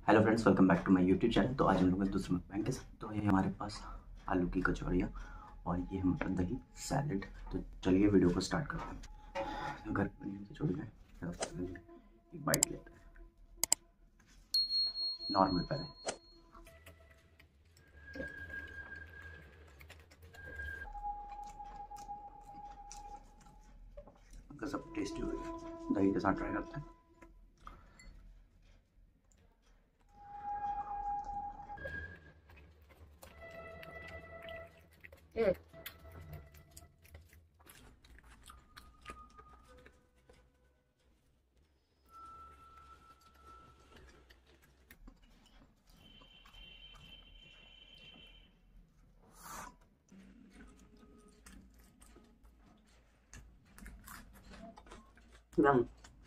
Hello friends, welcome back to my YouTube channel. तो आज हम लोग इस दूसरे मukbang के साथ, तो ये हमारे पास आलू की कचौड़ियाँ और ये हमारा दही सैलेड। तो चलिए वीडियो को स्टार्ट करते हैं। तो घर पे बनी हुई कचौड़ी में एक बाइट लेते हैं, नॉर्मल पहले। अगर सब टेस्टी हो दही के साथ ट्राई करते हैं। Yum.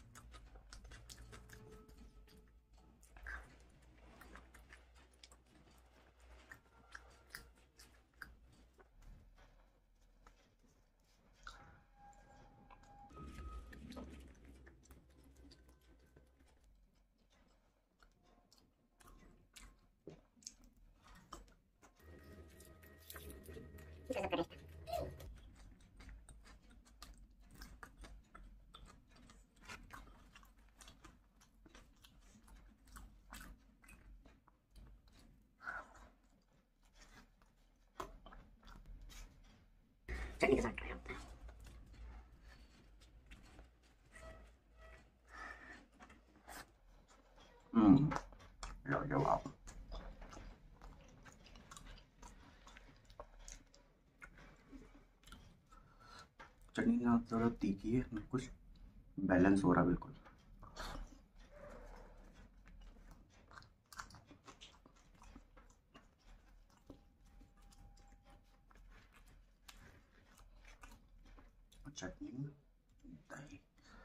चटनी के साथ ट्राई करते हैं। जवाब चटनी ना थोड़ा तीखी है, कुछ बैलेंस हो रहा है बिल्कुल। चटनी दही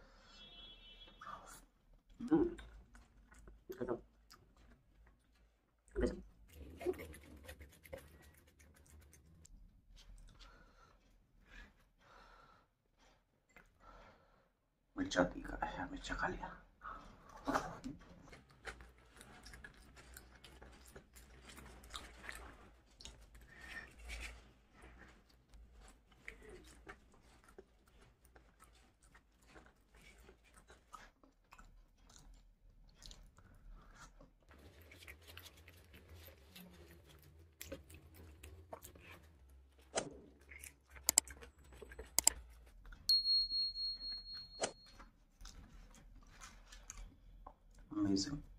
मिर्चा तीखा है, मिर्चा खा लिया। Amazing.